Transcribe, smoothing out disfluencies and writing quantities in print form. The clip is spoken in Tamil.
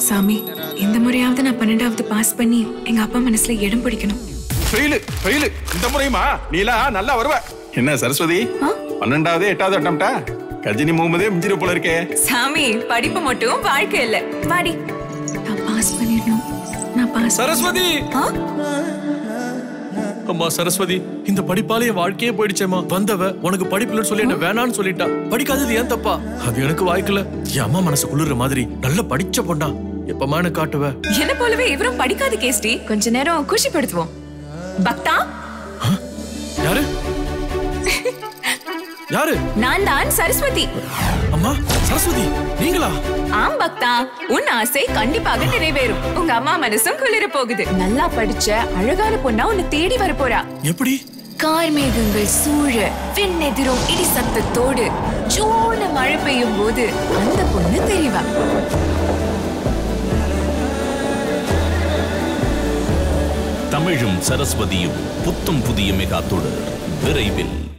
சாமி, இந்த முறையாவது நான் 12வது பாஸ் பண்ணி எங்க அப்பா மனசுல இடம் பிடிக்கணும். ஃபெயில் இந்த முறையுமா? நீலா நல்லா வருவ. என்ன சரஸ்வதி, 12வது 8வது அட்டம்ப்டா? கஜினி முகமதே மிஞ்சிர போல இருக்கே. சாமி, படிப்பு மட்டும் வாழ்க்கை இல்ல. வாடி, நான் பாஸ் பண்ணிடணும். நான் பாஸ். சரஸ்வதி, அம்மா சரஸ்வதி, இந்த படிப்பாலே வாழ்க்கையே போயிடுச்சேம்மா. வந்தவ உனக்கு படிப்புலன்னு சொல்லி என்ன வேணான்னு சொல்லிட்டா. படிக்காதது ஏன் தப்பா? அது எனக்கு வாய்க்கல. என் அம்மா மனசு குளிர்ற மாதிரி நல்ல படிச்ச பொண்ணா எப்பமா எனக்கு காட்டுவ? என்ன போலவே இவரும் படிக்காத கேஸ்டி. கொஞ்ச நேரம் குஷிப்படுத்துவோம். பக்தா, யாரு யாரு? நான் தான் சரஸ்வதி. அம்மா சரஸ்வதி, நீங்களா? ஆம் பக்தா, உன் ஆசை கண்டிப்பாக நிறைவேறும். உங்க அம்மா மனசும் குளிர போகுது. நல்லா படிச்ச அழகான பொண்ணா உன்னை தேடி வர போறா. எப்படி? கார்மேகங்கள் சூழ விண்ணெதிரும் இடி சத்தத்தோடு ஜோன மழை பெய்யும் போது அந்த பொண்ணு தெரிவா. தமிழும் சரஸ்வதியும் புத்தம் புதிய மெகா தொடர் விரைவில்.